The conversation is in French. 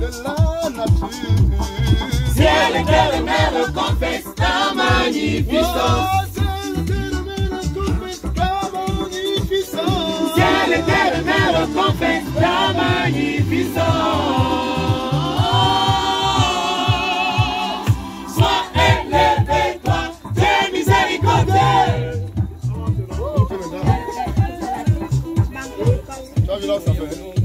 de la nature. Ciel éternel, confesse ta magnificence. Ciel éternel, confesse ta magnificence. Sois élevé, toi, Dieu miséricordieux. Tu as vu là, ça fait